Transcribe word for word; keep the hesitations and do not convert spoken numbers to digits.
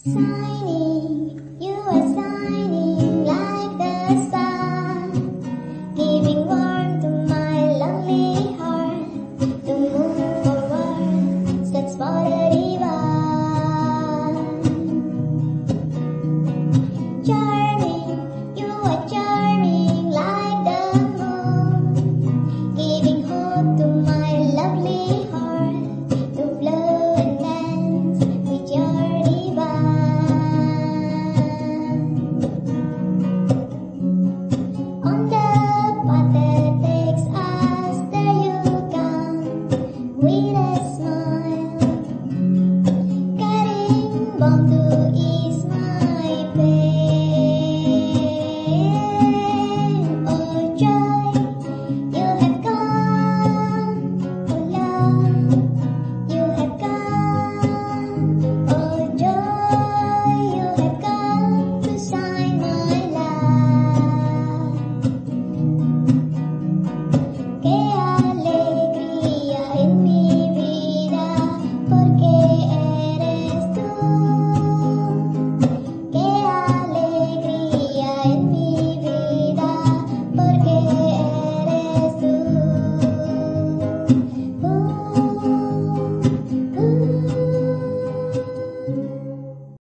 Shining, you are shining like the sun, giving warmth to my lonely heart. To move forward, search for the divine. Charming, you are charming like the moon, giving hope to my lovely heart. To flow and dance with your divine. On the path that takes us, there you come with a smile, carrying bomb to